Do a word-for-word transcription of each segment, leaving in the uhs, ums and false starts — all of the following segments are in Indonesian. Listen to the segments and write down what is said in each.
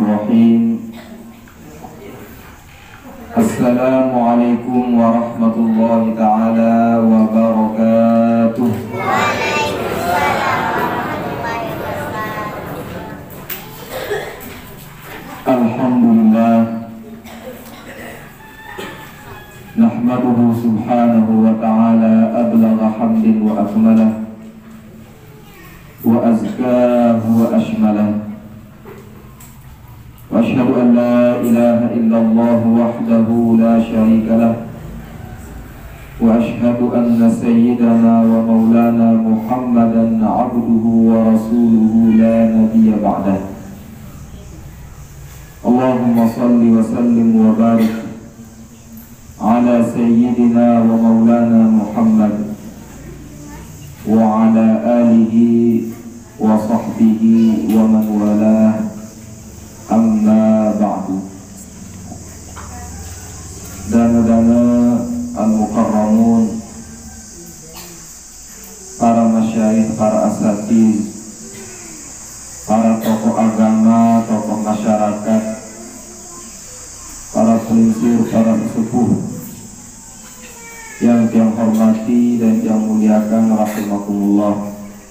Bismillahirrahmanirrahim. Assalamualaikum warahmatullahi ta'ala wabarakatuh. Alhamdulillah, nahmaduhu subhanahu wa ta'ala ablagha hamdin wa akmalah wa azkahu wa ashmalah. Wa ashhadu an la ilaha illallah wahdahu la syarika lah. Wa ashhadu anna sayyidana wa maulana Muhammadan abduhu wa rasuluhu la nabiyya ba'dah. Allahumma salli wa sallim wa barik ala sayyidina wa maulana Muhammad wa ala alihi wa sahbihi wa man walah. Amma ba'du. Dana-dana al-mukarramun, para masyayikh, para asatiz, para tokoh agama, tokoh masyarakat, para pelinsir, para sesepuh yang yang hormati dan yang muliakan rahimakumullah.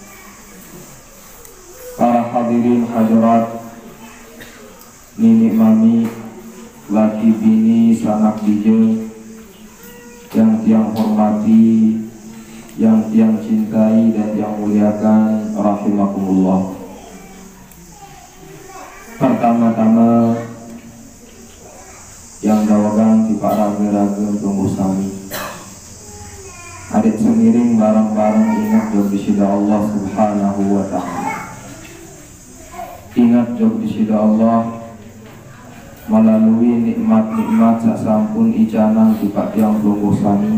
Para hadirin hadirat, nini mami, laki bini, sanak bijeng, yang tiang hormati, yang tiang cintai dan yang muliakan rahimakumullah. Pertama-tama yang dawagan di para raga tunggu sami, adik semiring barang-barang ingat jog disida Allah subhanahu wa ta'ala. Ingat jog disida Allah melalui nikmat-nikmat sasampun icanang di pak yang tunggu sami,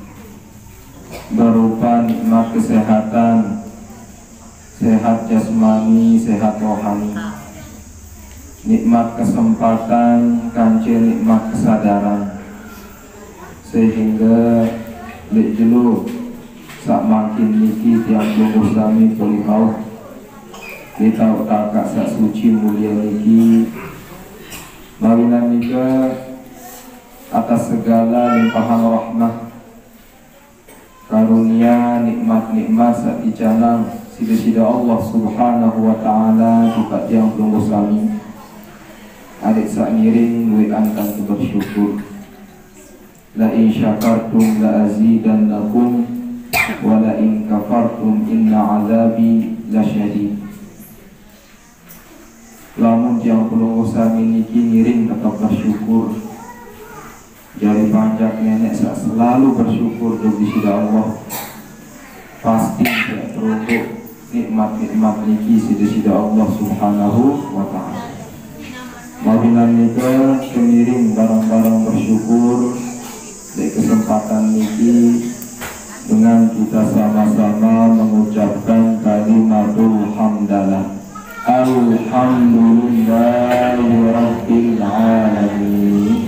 berupa nikmat kesehatan, sehat jasmani, sehat rohani, nikmat kesempatan, kancil nikmat kesadaran, sehingga lek jelu sak makin niki tiang tunggu sami polihau kita utakak sak suci mulia niki mawinan nika atas segala limpahan rahmah karunia nikmat-nikmat sak icanang sida-sida Allah subhanahu wa ta'ala juga tiang tunggu sami. Adik sak ngiring we angkang bersyukur. La in syakartum la azidannakum wa la in kafartum inna azabi lasyadid. Lamun yang perlu sami niki ngiring tetap bersyukur. Jari panjang nenek sak selalu bersyukur di sisi Allah. Pasti tidak teruntuk nikmat-nikmat niki di sisi Allah subhanahu wa ta'ala. Mawinan nika kemiring barang-barang bersyukur di kesempatan niki dengan kita sama-sama mengucapkan kalimatul hamdalah. Alhamdulillahi rabbil alamin.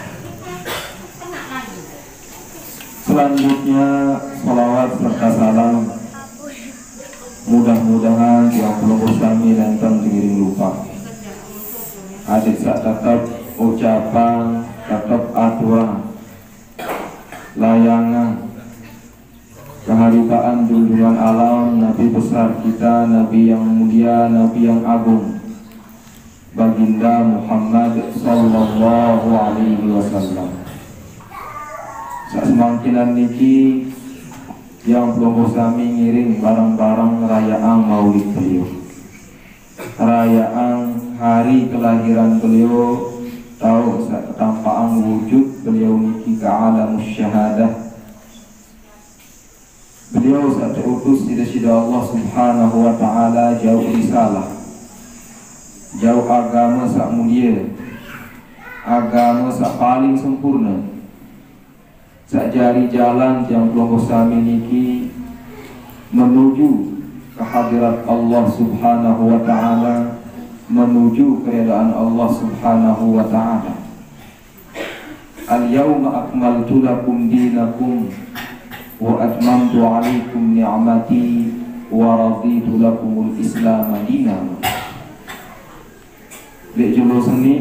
Selanjutnya salawat serta salam mudah-mudahan yang pelunggu sami lantang diiring lupa. Adik sak tetap ucapan, tetap adua, layangan keharibaan junjungan alam Nabi besar kita, Nabi yang mulia, Nabi yang agung, Baginda Muhammad sallallahu alaihi wasallam. Semakinan niki yang belum sami ngiring barang-barang rayaan maulid beliau, rayaan hari kelahiran beliau, tahu ketampaan wujud beliau niki ke alamus syahadah. Beliau saat diutus di sisi Allah subhanahu wa ta'ala jauh risalah, jauh agama sak mulia, agama sak paling sempurna, sak jari jalan yang pelonggo sami niki menuju kehadirat Allah subhanahu wa ta'ala, menuju keredaan Allah subhanahu wa ta'ala. Al-yawma akmaltu lakum dinakum wa atmamtu alaikum ni'mati wa raditu lakumul islam dinan. Lek julu seni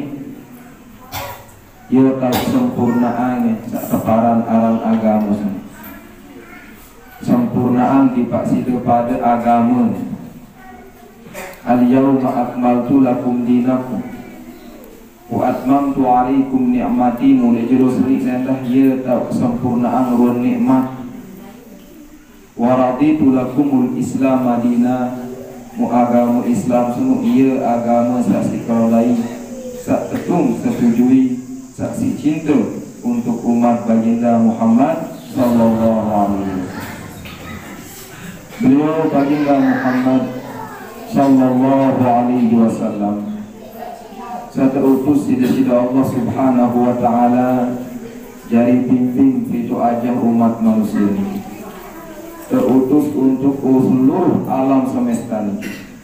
ia tahu sempurnaan sak keparan alam agama seni. Sempurnaan dipaksida pada agama. Al-yawma akmaltu lakum dinakum wa atmamtu alaikum ni'mati. Mulai julu seni sendah ia tahu sempurnaan ruang nikmat. Wa raditu lakumul islam madina. Mu agama Islam semua ia agama saksi kalau lain sak ketung setujui saksi cinta untuk umat baginda Muhammad sallallahu alaihi wasallam. Beliau baginda Muhammad sallallahu alaihi wasallam satu utus sida-sida Allah subhanahu wa ta'ala jari pimpin itu aja umat manusia ini, terutus untuk seluruh alam semesta ini.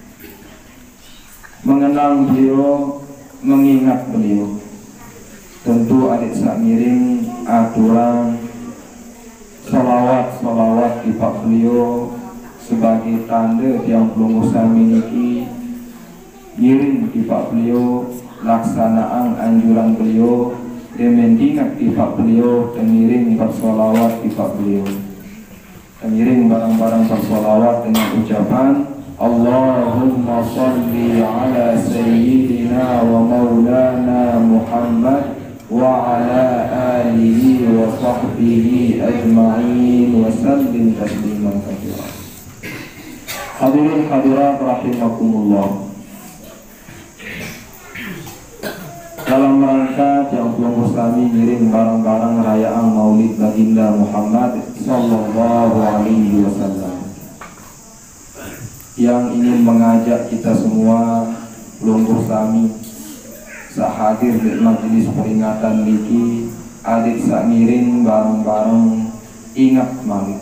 Mengenang beliau, mengingat beliau, tentu adik sak miring aturan salawat-salawat di pak beliau sebagai tanda yang belum usah miliki ngiring di pak beliau, laksanaan anjuran beliau, dan mengingat di pak beliau, dan ngiring bersalawat di pak beliau. Mengiring barang-barang bersalawat dengan ucapan Allahumma salli ala sayyidina wa maulana Muhammad wa ala alihi wa sahbihi ajma'in wa sallim tasliman katsira. Hadirin hadirat rahimakumullah. Dalam rangka yang belum Islami ngiring barang-barang rayaan Maulid baginda Muhammad sallallahu alaihi wasallam, yang ingin mengajak kita semua belum Islami sahadir di majelis peringatan niki adik sak ngiring bareng-bareng ingat Maulid.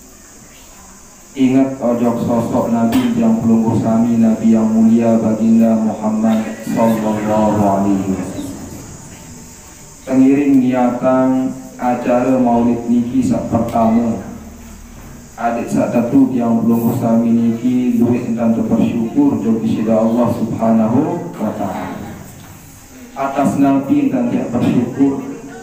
Ingat ojok sosok Nabi yang belum Islami, Nabi yang mulia baginda Muhammad sallallahu alaihi wasallam. Pengiring niatan acara Maulid niki sak pertama adik sak satu yang belum Islami niki duit dan bersyukur jogi sida Allah subhanahu wa ta'ala atas Nabi dan tidak bersyukur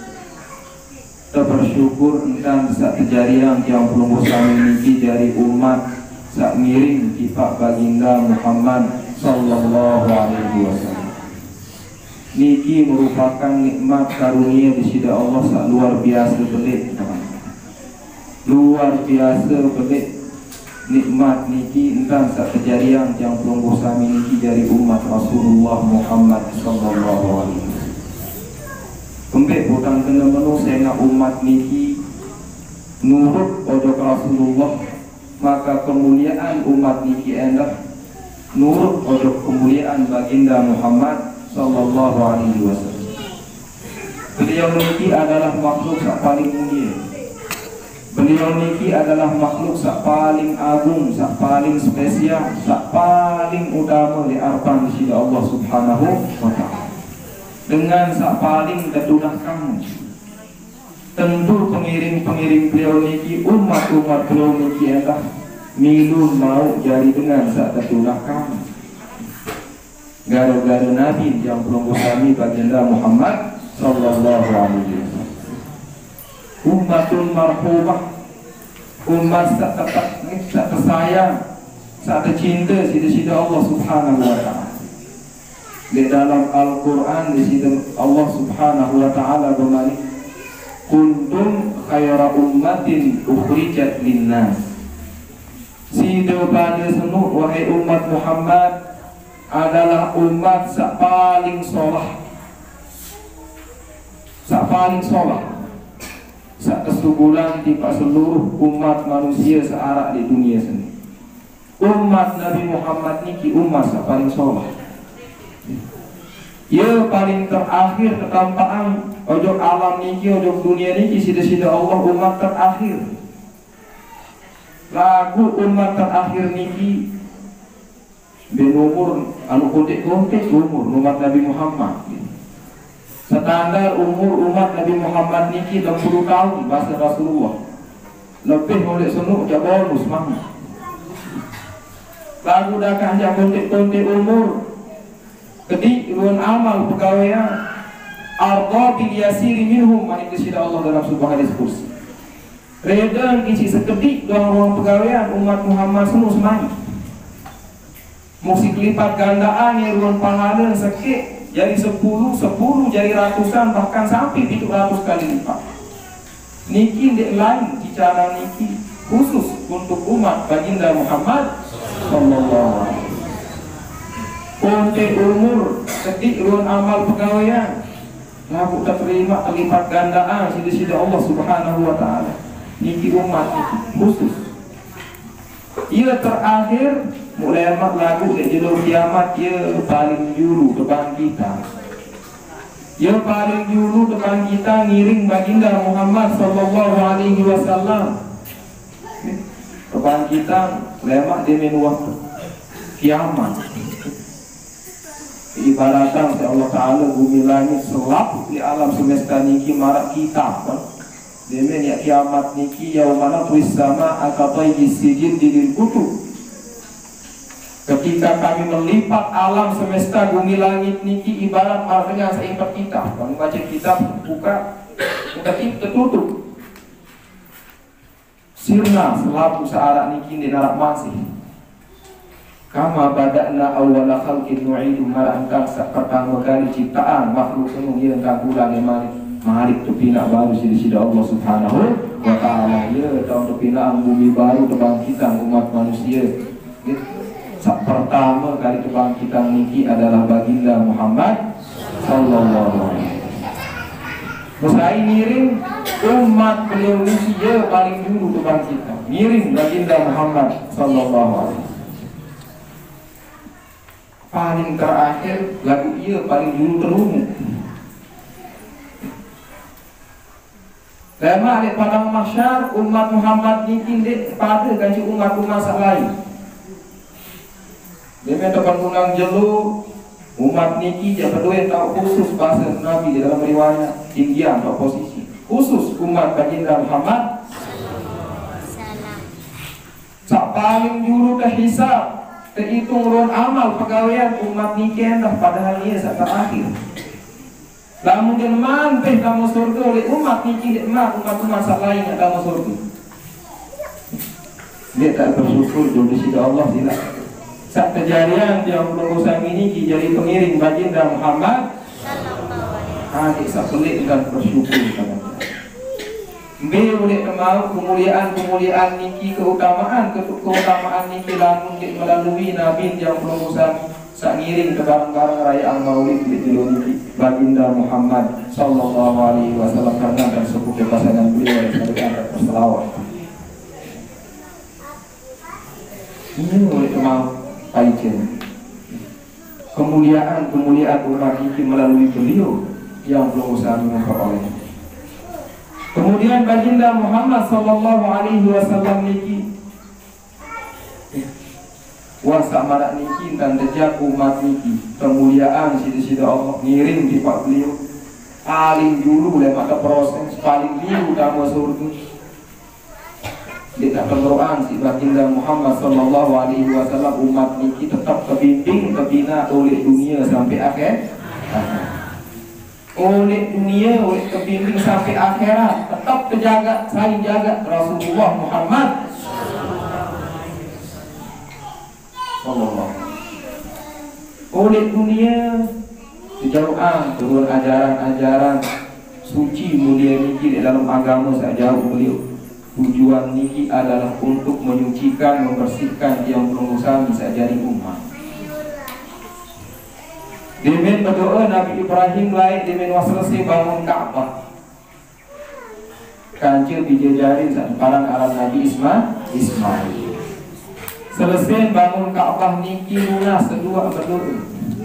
bersyukur tentang sak kejadian yang belum Islami niki dari umat sak miring kipak baginda Muhammad sallallahu alaihi wasallam. Niki merupakan nikmat karunia di sida Allah sak luar biasa belit, luar biasa belit nikmat niki tentang sak kejadian yang belum Islami niki dari umat Rasulullah Muhammad sallallahu alaihi wasallam. Pembek bukan kena menu sehingga umat niki nurut ojok Rasulullah, maka kemuliaan umat niki endah nurut ojok kemuliaan baginda Muhammad sallallahu alaihi wasallam. Beliau niki adalah makhluk sak paling mulia. Beliau niki adalah makhluk sak paling agung, sak paling spesial, sak paling utama di hadapan sisi Allah subhanahu wa ta'ala. Dengan sak paling tetulah kamu. Tentu pengiring-pengiring beliau niki, umat-umat beliau niki adalah milun mau jadi dengan sak tetulah kamu. Gara-gara Nabi yang belum Islami baginda Muhammad sallallahu alaihi wasallam. Umatun marhumah, umat sak tetap sak tersayang, sak tercinta sida-sida Allah subhanahu wa ta'ala. Di dalam Al-Quran di situ Allah subhanahu wa ta'ala bermalik kuntum khaira ummatin ukhrijat linnas. Sida pada senu wahai umat Muhammad adalah umat sak paling solah, sak paling solah, sak kesuburan di seluruh umat manusia searah di dunia sini. Umat Nabi Muhammad niki umat sak paling solah. Ya paling terakhir ketampaan ojok alam niki, ojok dunia niki sida-sida Allah umat terakhir. Lagu umat terakhir niki ben umur anu kontek-kontek umur umat Nabi Muhammad. Standar umur umat Nabi Muhammad niki enam puluh tahun bahasa Rasulullah. Lebih oleh senuk jak bonus mah. Lagu dah kan jak kontek-kontek umur Kedik ruan amal pegawaian arda bil yasiri minhum man iksida Allah dalam sebuah hadis kursi. Reda kisi sekedik dalam ruang pegawaian umat Muhammad semua semai. Musik lipat gandaan yang ruang pahala sekit jadi sepuluh, sepuluh jadi ratusan bahkan sampai tujuh ratus kali lipat. Niki dek lain bicara niki khusus untuk umat baginda Muhammad sallallahu alaihi wasallam. Untuk umur kedik ruang amal pegawaian aku tak terima lipat gandaan sida-sida Allah subhanahu wa ta'ala. Niki umat niki khusus. Ia terakhir mulai amat lagu di jalur kiamat ia paling dulu depan kita. Ia paling dulu depan kita ngiring baginda Muhammad sallallahu alaihi wasallam. Depan kita mulai amat demen waktu kiamat. Ibaratkan oleh Allah Ta'ala bumi langit selap di alam semesta niki marak kita kan. Demen ya kiamat niki yaumana tuis sama akatai sijin didil kutub. Ketika kami melipat alam semesta bumi langit niki ibarat artinya seipat kita. Kamu baca kitab buka udah tertutup. Sirna selapu searak niki di narak masih. Kama bada'na awwala khalqin nu'idu marangkang pertama kali ciptaan makhluk penuh yang kagulan yang malik malik tepina baru sida-sida Allah subhanahu wa ta'ala. Ya tahun tepinaan bumi baru kebangkitan umat manusia. Saat pertama kali kebangkitan niki adalah baginda Muhammad sallallahu alaihi wasallam. Musai ngiring umat beliau niki ya paling dulu kebangkitan. Ngiring baginda Muhammad sallallahu alaihi wasallam. Paling terakhir lagu ia paling dulu terungu. Lama di padang mahsyar umat Muhammad niki dek pada ganti umat-umat lain. Dia minta pengundang jelu umat niki dia berdua tahu khusus bahasa Nabi di dalam riwayat tinggian atau posisi khusus umat baginda Muhammad. Sak paling dulu terhisab terhitung ruang amal pegawaian umat niki dah padahal ia saat terakhir. Lah mungkin mampir kamu surga oleh umat niki umat umat-umat lain yang kamu surga. Dia tak bersyukur jadi sida Allah sila. Saat kejadian yang belum usah ini jadi pengiring baginda Muhammad. Adik sak pelik dan bersyukur kepada Be boleh mau kemuliaan-kemuliaan niki keutamaan keutamaan niki lamun melalui nabi yang belum usah sak ngiring ke barang-barang rayaan Maulid di tilu niki baginda Muhammad sallallahu alaihi wasallam karena dan suku kepasangan beliau yang ada berselawat. Ini boleh mau paicen kemuliaan-kemuliaan umat niki melalui beliau yang belum usah memperoleh. Kemudian baginda Muhammad sallallahu alaihi wasallam niki wasa marak niki dan dejak umat niki kemuliaan sida-sida Allah ngiring di pak beliau paling dulu oleh mata proses paling dulu dalam surga. Di kebenaran si baginda Muhammad sallallahu alaihi wasallam umat niki tetap kebimbing kebina oleh dunia sampai akhir. Oleh dunia, oleh kebimbing sampai akhirat tetap terjaga, saling jaga Rasulullah Muhammad sallallahu. Oleh dunia kejauhan turun ajaran-ajaran suci mulia niki di dalam agama sejauh beliau. Tujuan niki adalah untuk menyucikan, membersihkan yang belum usah bisa jadi umat. Demen berdoa Nabi Ibrahim lain demen selesai bangun Ka'bah. Kancil dijajarin saat parang alam Nabi Ismail. Ismail. Selesai bangun Ka'bah niki lunas kedua berdoa.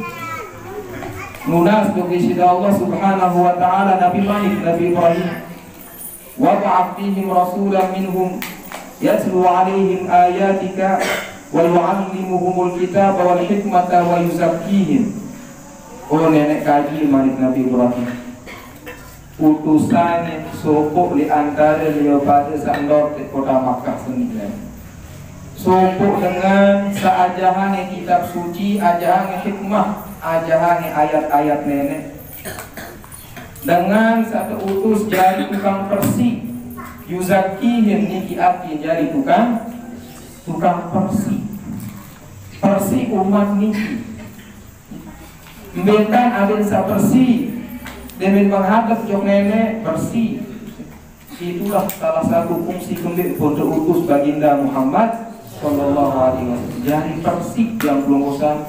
Lunas bagi sida Allah Subhanahu wa taala Nabi Malik Nabi Ibrahim. Wa ba'athihim rasulan minhum yatlu 'alaihim ayatika wa yu'allimuhumul kitaba wal hikmata wa yuzakkihim. Oh nenek kaji Malik Nabi Ibrahim utusannya sopok di antara dia pada sandor di kota Makkah sendiri. Sopok dengan seajahan kitab suci, ajahan hikmah ajahani ayat-ayat nenek dengan satu utus jari tukang persi yuzakihim niki arti jari tukang tukang persi persi umat niki mbentan adin sa persi demin menghadap jok nenek bersih. Itulah salah satu fungsi kembali untuk utus baginda Muhammad Sallallahu Alaihi Wasallam. Jari bersih yang belum bosan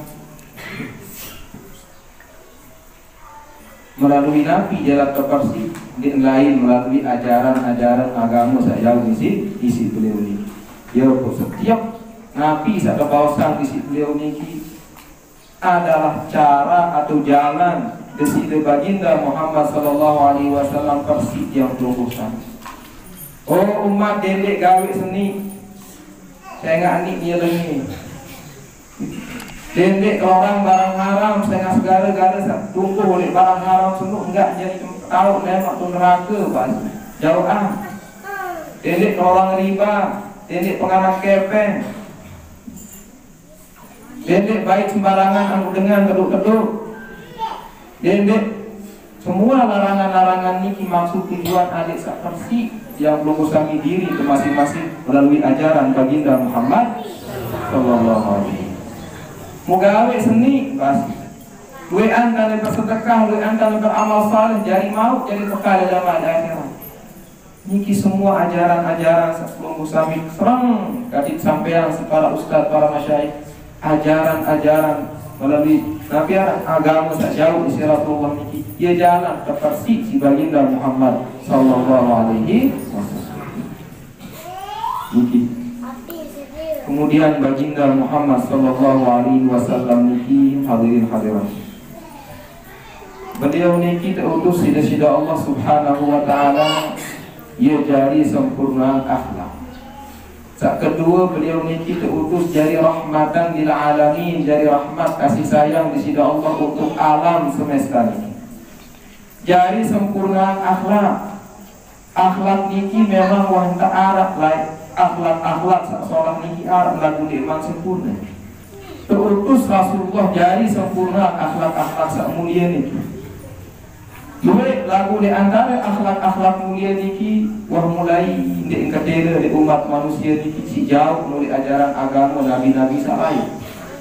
melalui Nabi jalan terbersih di lain melalui ajaran-ajaran agama saya isi isi beliau ini. Ya setiap Nabi saya kawasan isi beliau ini adalah cara atau jalan desi baginda Muhammad Sallallahu Alaihi Wasallam bersih yang belum bosan. Oh umat dendek gawe seni, saya nggak anik dia lagi. Dendek orang barang haram, saya nggak segala-gala tunggu oleh barang haram semua enggak jadi tahu lemak tu neraka pas jauh ah. Dendek orang riba, dendek pengamat kepeng, dendek baik sembarangan aku dengan keduk-keduk, dendek semua larangan-larangan ini maksud tujuan adik sapersi yang belum usami diri ke masing-masing melalui ajaran baginda Muhammad Sallallahu Alaihi Wasallam. Mugawe seni pasti. Dua anda bersedekah, dua anda beramal saleh, jadi mau jadi bekal dalam akhirat. Niki semua ajaran-ajaran sebelum usami serang kadit sampean para ustaz, para masyayikh, ajaran-ajaran melalui Nabi agama tak jauh isi Rasulullah niki. Ia jalan terpersi si baginda Muhammad Sallallahu Alaihi Wasallam. Niki. Kemudian baginda Muhammad Sallallahu Alaihi Wasallam niki hadirin hadirat. Beliau niki terutus sida-sida Allah Subhanahu Wa Taala. Ia jari sempurna akhlak. Saat kedua beliau niki terutus jari rahmatan lil alamin, jari rahmat kasih sayang di sisi Allah untuk alam semesta ini. Jari sempurna akhlak. Akhlak niki memang wahanta Arab lain. Akhlak-akhlak seorang niki Arab lagu memang sempurna. Terutus Rasulullah jari sempurna akhlak-akhlak sak mulia niki. Dua lagu di antara akhlak-akhlak mulia niki wah mulai di katera di umat manusia niki si jauh melalui ajaran agama nabi-nabi saleh.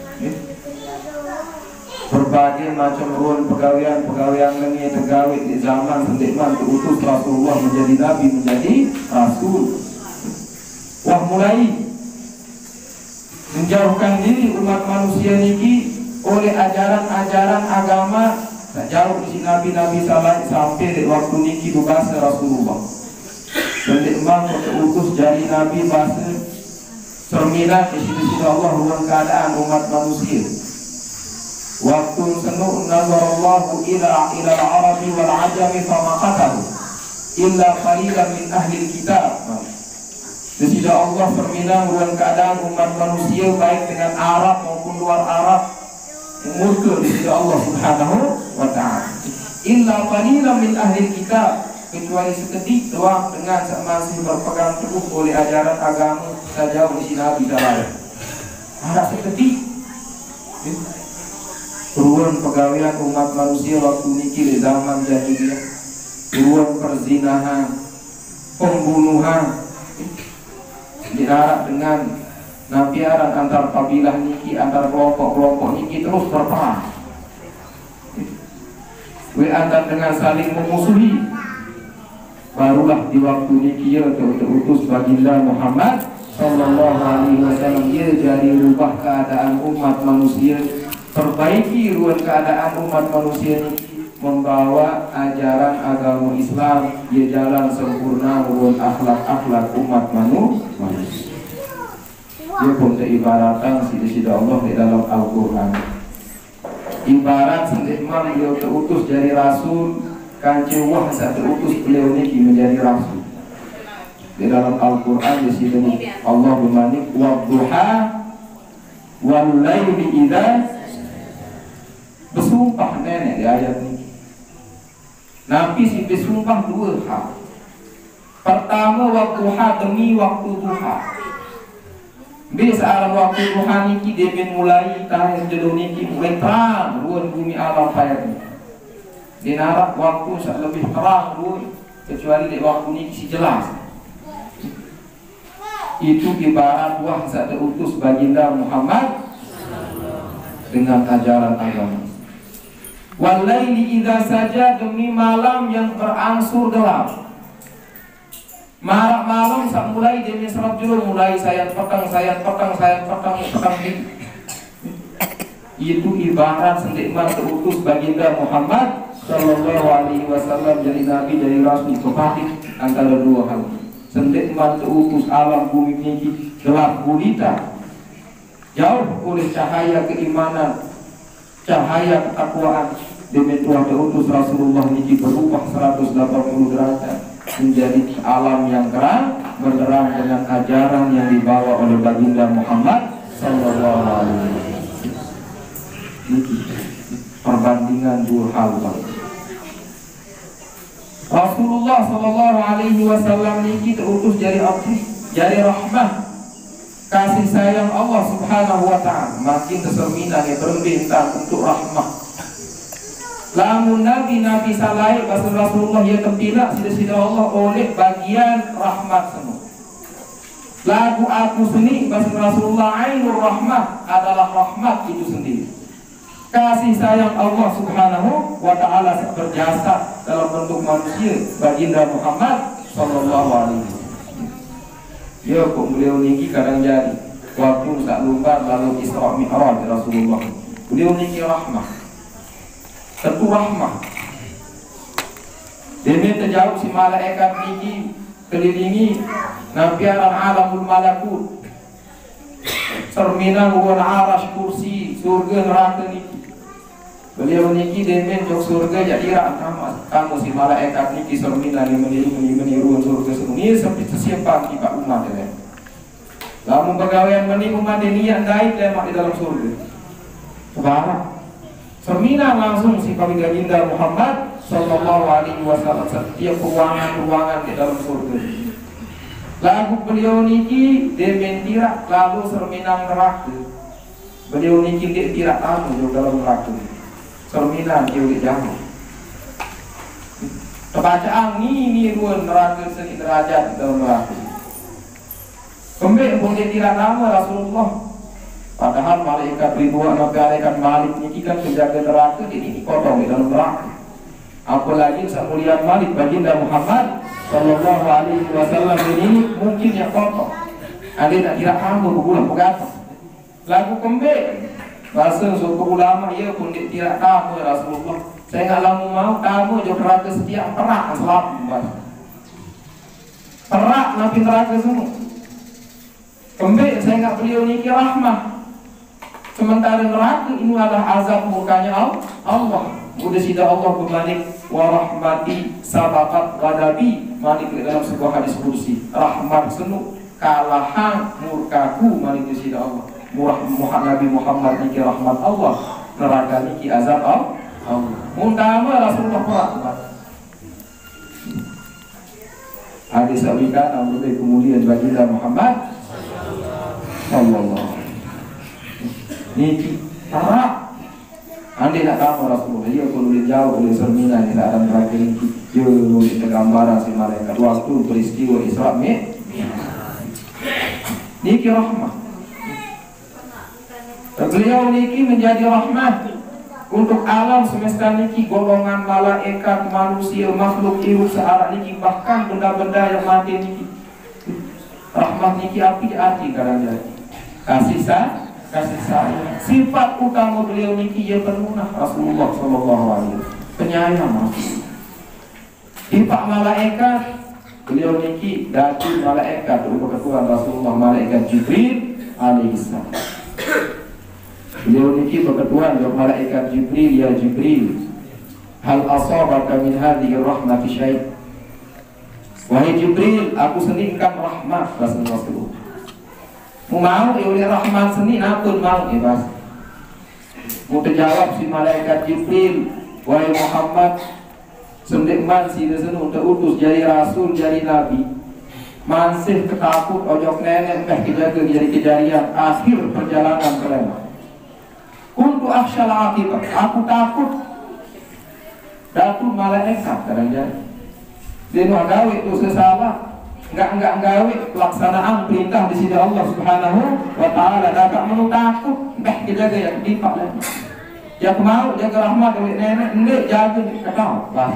Berbagai macam role pegawaian-pegawaian ini tergawe di zaman sendirian diutus Rasulullah menjadi nabi, menjadi rasul. Wah mulai menjauhkan diri umat manusia niki oleh ajaran-ajaran agama. Tak jauh di nabi-nabi saleh sampai di waktu niki bahasa Rasulullah. Dan memang terutus jadi nabi bahasa cerminan di sisi Allah ruang keadaan umat manusia. Waktu senu nazarallahu ila ila al-arabi wal ajami fama qatalu illa qalilan min ahli kitab. Di sisi Allah cerminan ruang keadaan umat manusia baik dengan Arab maupun luar Arab. Murka di sisi Allah Subhanahu Wa Ta'ala. Illa qalilan min ahli kitab, kecuali seketik doang dengan masih berpegang teguh oleh ajaran agama sejauh di sini Nabi Sallallahu. Ada seketik. Ruang pegawaian umat manusia waktu niki di zaman jahiliyah, ruang perzinahan, pembunuhan, diarak dengan nabiaran antar kabilah niki, antar kelompok-kelompok niki terus berperang. We antar dengan saling memusuhi. Barulah di waktu niki ya terutus baginda Muhammad Sallallahu Alaihi Wasallam ia jadi rubah keadaan umat manusia, perbaiki ruang keadaan umat manusia niki, membawa ajaran agama Islam ia jalan sempurna ruang akhlak-akhlak umat manusia. Dia pun ibaratan sida-sida Allah di dalam Al-Quran. Ibarat sendirian beliau terutus dari Rasul, kancil wah saat terutus beliau niki menjadi Rasul. Di dalam Al-Quran di sini Allah bermanik wadduha wal laili idza bersumpah nenek di ayat ini. Nabi si bersumpah dua hal. Pertama waktuha demi waktu duha. Bisa alam waktu rohani ki demen mulai tahun jodoh niki mulai terang ruang bumi alam payahnya. Di narak waktu sak lebih terang ruang kecuali di waktu niki si jelas. Itu ibarat wah sak diutus baginda Muhammad dengan ajaran agama. Walaili idza saja, demi malam yang berangsur gelap. Marak malam sak mulai demi serap jero mulai sayang petang sayang petang sayang petang petang ini. Itu ibarat sendikman terutus baginda Muhammad sallallahu alaihi wasallam jadi nabi dari rasul kebalik antara dua hal. Sendikman terutus alam bumi ini gelap gulita, jauh oleh cahaya keimanan, cahaya ketakwaan. Demi Tuhan terutus Rasulullah ini berubah seratus delapan puluh derajat menjadi alam yang terang, berterang dengan ajaran yang dibawa oleh baginda Muhammad sallallahu alaihi wasallam. Perbandingan dua hal. Rasulullah sallallahu alaihi wasallam ini terutus dari apa? Dari rahmah, kasih sayang Allah subhanahu wa ta'ala. Makin keserminan yang berbintang untuk rahmah. Lamun nabi nabi salai Rasul Rasulullah ya terpilih sida-sida Allah oleh bagian rahmat semua. Lagu aku seni Rasul Rasulullah ainur rahmat adalah rahmat itu sendiri. Kasih sayang Allah subhanahu wa ta'ala berjasa dalam bentuk manusia baginda Muhammad sallallahu alaihi wasallam. Ya kok beliau niki kadang jadi waktu sak lumbar lalu Isra Mi'raj Rasulullah. Beliau niki rahmah. Tentu rahmah. Demi terjauh si malaikat niki kelilingi nabiaran alamul malakut. Sermina bukan arash kursi surga neraka niki. Beliau niki demi jauh surga jadi rak kamu kamu si malaikat niki sermina ni meniru meniru surga semua. Ini seperti siapa kita umat ya. Lamun pegawaian meniru umat niat naik lemak di dalam surga. Subhanallah. Sermina langsung si baginda Muhammad sallallahu alaihi wasallam setiap ruangan-ruangan di dalam surga. Lagu beliau niki demen tirak lalu sermina neraka. Beliau niki dia tirak tamu di dalam neraka. Sermina dia di jauh. Kebacaan ini ruang neraka seni derajat di dalam neraka. Kembali boleh tirak tamu Rasulullah. Padahal malaikat ribuan malaikat Malik ini kan penjaga neraka ini dipotong di dalam neraka. Apalagi semulia Malik baginda Muhammad sallallahu alaihi wasallam ini mungkin yang potong. Ada tak kira kamu berbulan berapa? Lagu kembali bahasa suku ulama ia pun tidak kamu Rasulullah. Saya nggak lama mau kamu jauh neraka setiap perak selamat. Perak nabi neraka semua. Kembali saya nggak beliau niki rahmah. Sementara neraka ini adalah azab murkanya Allah. Udah sida Allah berbalik wa rahmati sabaqat ghadabi malik dalam sebuah hadis kursi. Rahmat senu kalahan murkaku malik sida Allah. Murah Muhammad Nabi Muhammad niki rahmat Allah, neraka niki azab Allah. Muntama Rasulullah rahmat. Hadis sabiqan amrul kemudian baginda Muhammad sallallahu niki tarak anda nak tahu Rasulullah dia kalau dia jauh oleh sermina di dalam neraka niki dia nulis gambaran si malaikat waktu peristiwa Isra Mi'raj niki rahmah. Beliau niki menjadi rahmat untuk alam semesta niki, golongan malaikat, manusia, makhluk hidup searah niki, bahkan benda-benda yang mati niki. Rahmat niki api hati kadang jadi kasih sayang kasih sayang. Sifat utama beliau niki ya penuh Rasulullah sallallahu alaihi wasallam, penyayang Rasulullah. Sifat malaikat beliau niki datu malaikat untuk ketua Rasulullah malaikat Jibril alaihissalam. Beliau niki berketuan dengan malaikat Jibril, ya Jibril, hal asabaka min hadhihi rahmati syai'. Wahai Jibril, aku seningkan rahmat Rasulullah. Mau mau oleh rahmat seni napun mau bebas. Mau terjawab si malaikat Jibril, wahai Muhammad, sendikman si desenu terutus jadi rasul jadi nabi. masih ketakut ojok nenek teh kejaga jadi kejadian akhir perjalanan kalian. Kuntu akhsyal akibat, aku takut datu malaikat kadang-kadang dia mau gawe itu sesalah enggak enggak gawe pelaksanaan perintah di sini Allah Subhanahu wa taala dapat menu takut teh kejaga ya dipak lagi. Ya mau jaga rahmat dari nenek enggak jaga ketau lah.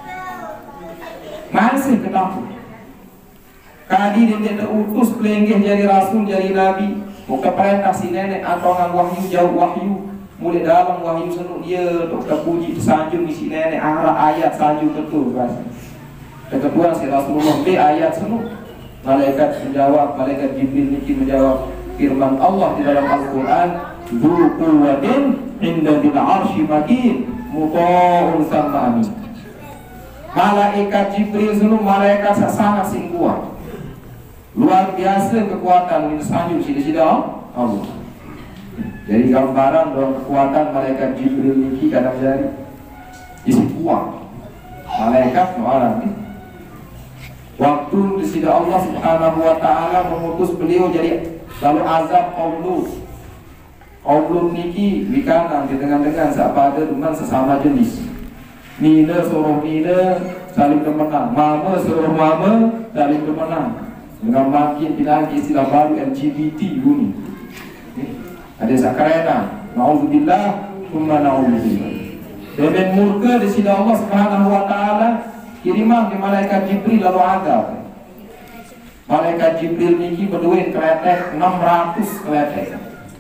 Masih ketakut. Kadi dia terutus pelenggih jadi rasul jadi nabi. Bukan perintah si nenek atau ngang wahyu jauh wahyu. Mulai dalam wahyu senuk dia untuk terpuji tersanjung di si nenek arah ayat sanjung betul kan. Kedua si Rasulullah B ayat senuk. Malaikat menjawab, malaikat Jibril niki menjawab firman Allah di dalam Al-Qur'an, "Dzu quwwatin 'inda dzil 'arsy makin, muta'un tsarma amin." Malaikat Jibril senuk malaikat sangat sing kuat. Luar biasa kekuatan ini sanjung si di Allah. Jadi gambaran dalam kekuatan malaikat Jibril ini kadang-kadang isi kuat. Malaikat orang ini. Waktu di sini Allah Subhanahu wa taala mengutus beliau jadi lalu azab kaum Lut. Kaum Lut niki bikanan dengan-dengan siapa ada teman sesama jenis. Nina suruh Nina saling temenan, mama suruh mama saling temenan. Dengan makin pindah istilah baru L G B T ini. Ada sakarena, naudzubillah, thumma naudzubillah. Dengan murka di sini Allah Subhanahu wa taala kiriman di malaikat Jibril lalu azab. Malaikat Jibril niki berduit keletek enam ratus keletek.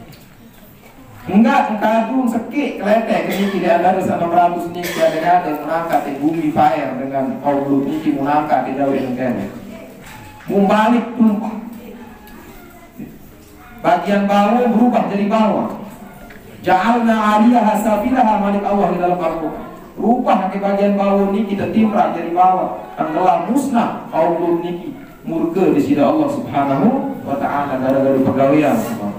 Enggak kadung sekik keletek ini tidak ada enam ratus niki ada yang mengangkat di bumi fire dengan kaum Lut niki mengangkat di jauh negara. Membalik tumpah. Bagian bawah berubah jadi bawah. Ja'alna 'aliyaha safilaha malik Allah di dalam Al-Qur'an. Rubah ke bagian bawah ini kita timrak jadi bawah. Tenggelam musnah kaum Lut niki murka di sisi Allah Subhanahu wa taala gara-gara pegawaian.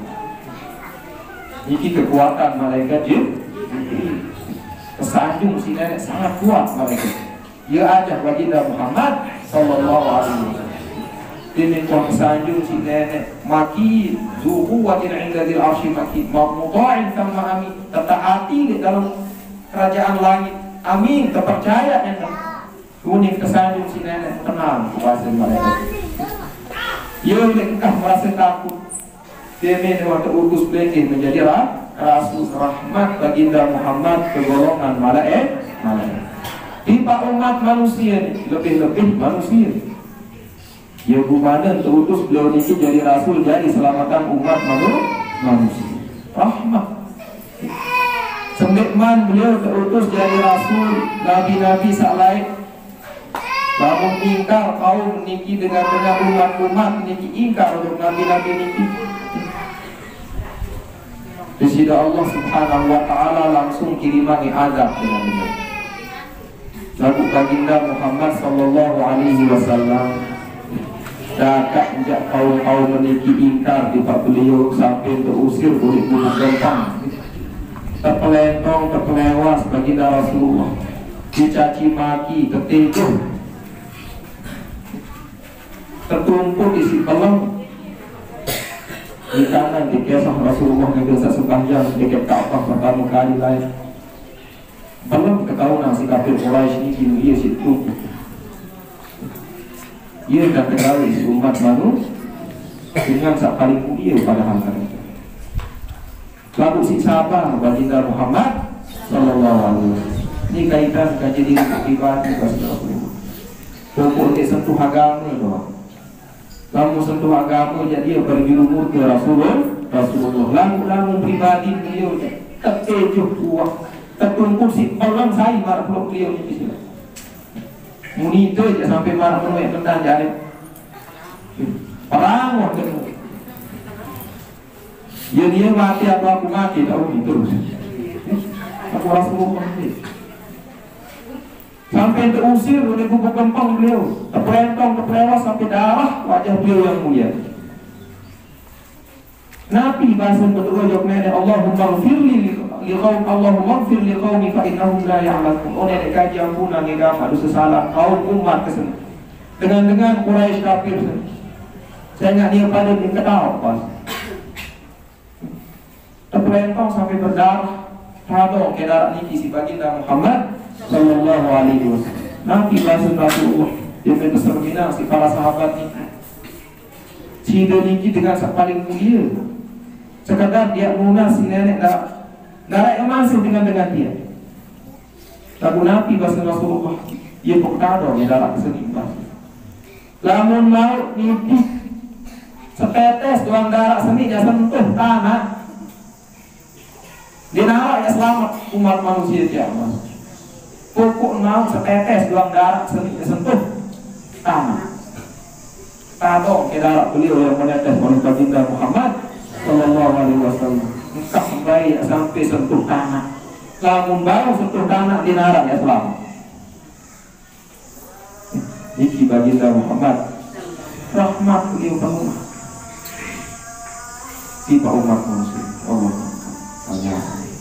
Niki kekuatan malaikat Jibril. Kesanjung si nenek sangat kuat malaikat. Dia ajak baginda Muhammad sallallahu alaihi wasallam. Ini kesanjung si nenek maki zuhu watin inda dzil arsy maki muta'in sama amin tertaati di dalam kerajaan langit amin terpercaya enak unik kesanjung si nenek tenang kuasa malaikat ia lekah merasa takut dia waktu utus belengih menjadi rasul rahmat baginda Muhammad ke golongan malaikat malaikat tiba umat manusia lebih-lebih manusia. Ya gumana terutus beliau ini jadi rasul jadi selamatan umat manusia. Rahmat. Sembekman beliau terutus jadi rasul nabi-nabi salai. Lalu ingkar kaum niki dengan dengan umat-umat niki ingkar untuk nabi-nabi niki. Di sini Allah Subhanahu wa taala langsung kirimani azab dengan beliau. Lalu baginda Muhammad sallallahu alaihi wasallam Dakak sejak kaum-kaum meniki ingkar di pak beliau sampai terusir oleh bunuh gampang terpelentong, terpelewas baginda Rasulullah dicaci maki, tertegur tertumpuk di si pelem di kanan di kisah Rasulullah yang biasa sepanjang dekat Ka'bah pertama kali lain belum ketahuan si kafir Quraisy ini dia si tumpuk. Ia akan ketahui umat manusia dengan sak paling mulia pada hal itu. Lalu si sahabat baginda Muhammad sallallahu alaihi wasallam. Ini kaitan kaji diri pribadi Rasulullah. Pokok dia sentuh agama doang. Lalu sentuh agama jadi berjulur ke Rasulullah. Rasulullah. Lalu lalu pribadi beliau tertejuh kuat. Tertumpuk si orang saya marah peluk beliau di sini. Muni itu aja sampai marah menuai tentang jadi perang waktu itu. Ya dia mati atau aku mati tahu terus. Aku Rasulullah mati. Sampai terusir oleh buku kempang beliau, terpelentong terpelewas sampai darah wajah beliau yang mulia. Nabi bahasa kedua jawabnya Allahumma ghfirli liqaum Allahumma ghfir liqaumi fa innahum la ya'lamun. Oh nek kaji ampunan ngegama dosa salah kaum umat kesen. Dengan dengan Quraisy kafir Saya ingat dia pada dia ketau pas terpelentong sampai berdarah. Tado ke darah niki si baginda Muhammad sallallahu alaihi wasallam. Nabi Rasulullah dia berkeserminang si para sahabat ni. Cida niki dengan sak paling mulia. Sekadar dia lunas si nenek darah darah yang masuk dengan dengan dia. Lagu Nabi Rasulullah dia berkata di darah senimbang. Lamun mau niki setetes doang darah seni ya sentuh tanah. Dia nak ya selamat umat manusia kiamat. Pokok mau setetes doang darah seni ya sentuh tanah. Tahu ke darah beliau yang menetes oleh baginda Muhammad sallallahu alaihi wasallam. Engkau sampai sampai sentuh tanah. Lamun baru sentuh tanah di darah ya selamat. Iki baginda Muhammad rahmat beliau penuh tiba umat manusia. Allah hanya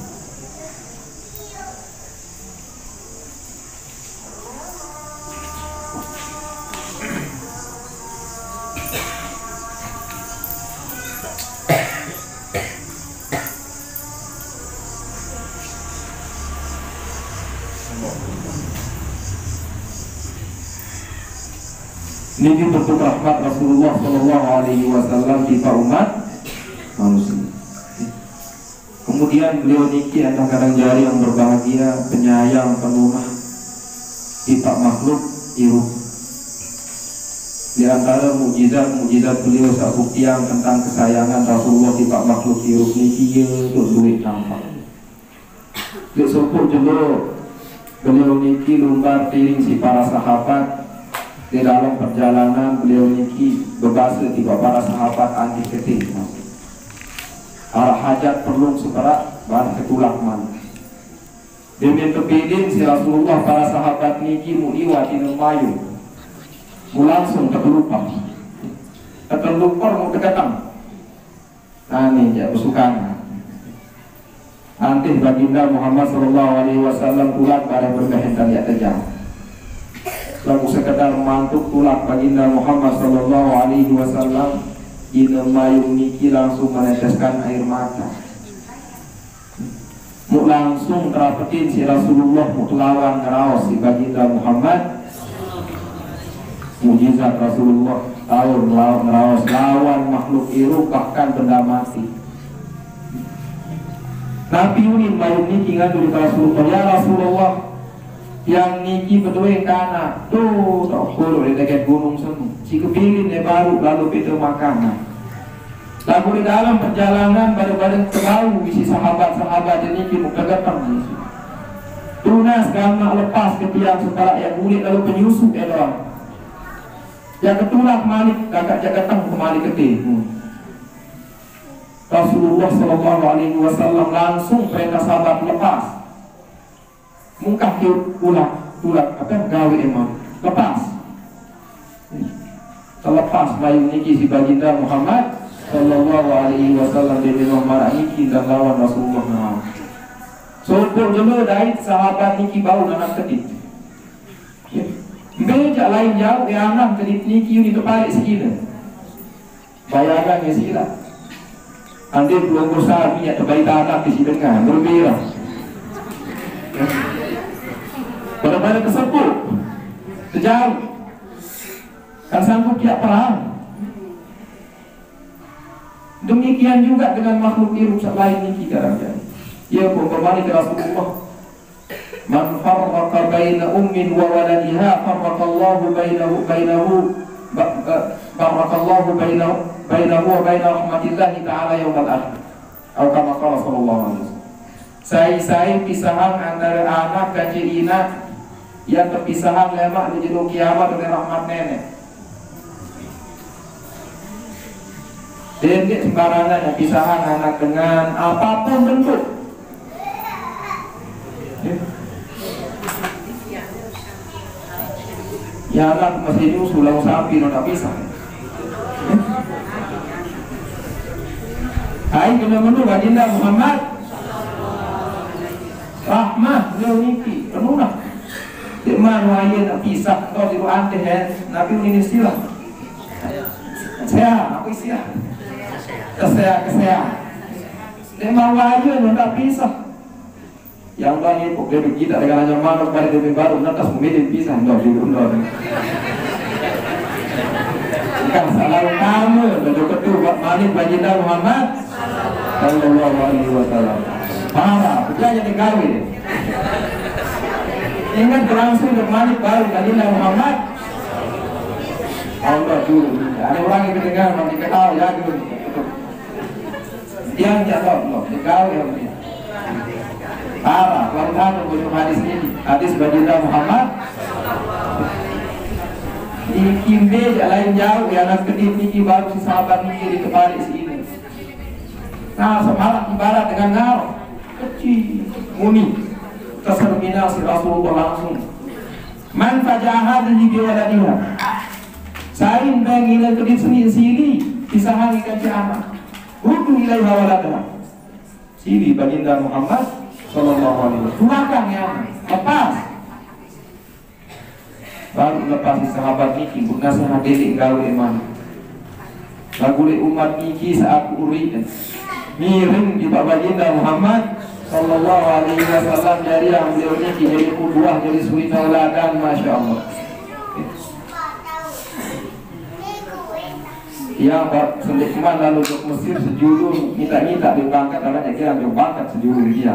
ini bentuk rahmat Rasulullah Shallallahu Alaihi Wasallam di umat manusia. Kemudian beliau niki antara kadang jari yang berbahagia, penyayang, penuh tipe makhluk irup. Di antara mukjizat-mukjizat beliau sabuktian tentang kesayangan Rasulullah tipe makhluk irup niki untuk duit nampak. Di sopuk jelo beliau niki lumbar tiring si para sahabat. Di dalam perjalanan beliau niki berbahasa tiba para sahabat anti keting. Arah hajat perlu sekerak bahan ketulak man. Demi kepilin si Rasulullah para sahabat niki muliwat di nemayu. Mu langsung terlupa. Terlupa mau dekatang. Nah ini ya kesukaan. Nanti baginda Muhammad Sallallahu Alaihi Wasallam pulang pada berkehendak ya terjang. Lalu sekedar mantuk tulak baginda Muhammad Sallallahu Alaihi Wasallam ina mayung niki langsung meneteskan air mata. Mu langsung terapetin si Rasulullah mu lawan ngeraos si baginda Muhammad. Mujizat Rasulullah tahun lawan ngeraos lawan makhluk irup bahkan benda mati. Nabi unin mayung niki ngadu di Rasulullah, ya Rasulullah yang niki berdua kana tuh tak perlu di dekat gunung semua. Si kepilin dia baru lalu itu makanan. Lalu di dalam perjalanan pada-pada tahu isi sahabat-sahabat yang niki muka getang. Tunas gama lepas ke tiang setara yang unik lalu penyusup ya doang. Yang ketulak malik kakak jagatang kembali ke tim. Rasulullah Sallallahu Alaihi Wasallam langsung perintah sahabat lepas. Mungkah kiu ulang tulak apa gawe emang lepas. Terlepas bayu niki si baginda Muhammad Sallallahu Alaihi Wasallam di rumah marah niki dan lawan Rasulullah. Sopor dulu dari sahabat niki bau anak kedip. Beja lain jauh yang anak kedip niki ini terbalik segini. Bayangan ya sila. Andi belum besar minyak terbaik anak di sini dengan berbeda. Pada-pada tersebut sejauh kan sanggup tidak perang. Demikian juga dengan makhluk hidup selain ini kita raja. Ia pun kembali ke Rasulullah. Man farraqa baina ummin wa waladiha farraqallahu bainahu bainahu farraqallahu bainahu bainahu wa baina rahmatillahi ta'ala yaumil akhir. Atau kama qala sallallahu alaihi wasallam. Sai-sai pisahan antara anak dan ina yang terpisahan lemak di judul kiamat oleh rahmat nenek. Tidak sembarangan yang pisahan anak dengan apapun bentuk. Ya anak masih nyusul lalu sapi tidak pisah. Hai kena menu baginda Muhammad rahmat beliau niki penuh lah. Mana ayat nak pisah kau di anteh Nabi ini istilah Kesean, apa istilah? Kesean, kesean. Dia mau aja, nggak pisah. Yang tadi dia begitu dengan hanya malam pada demi baru, nanti semua pisah, nggak dulu nggak. Jika selalu kamu, dan kedua Malik baginda Muhammad Sallallahu Alaihi Wasallam. Parah, kerjanya digawe. Ingat berlangsung ke Malik baru baginda Muhammad. Allah dulu. Ada orang yang mendengar, nanti ketahui ya dulu. Yang jatuh, loh, digawe yang ini. Parah, kalau kamu belum hadis ini, hadis baginda Muhammad. Di Kimbe lain jauh ya, anak kedip niki baru si sahabat niki di kebalik sini. Nah, semalam ibarat dengan ngaruh kecil muni keserminal si Rasulullah langsung. Man fajahad di biwadadiha. Sain bangila kedip seni siri disahangi kaci anak. Rudu ilai hawaladah. Siri baginda Muhammad Sallallahu Alaihi Wasallam. Tuakan ya, lepas. Baru lepas si sahabat niki bukan nasihat delik gawe iman. Lagule umat niki saat uri miring di baginda Muhammad Sallallahu Alaihi Wasallam dari yang beliau niki jadi kuduah, jadi suri tauladan, masya Allah. Yang sendik iman lalu ke Mesir sejulur minta-minta dibangkat, namanya kira dibangkat sejulur dia.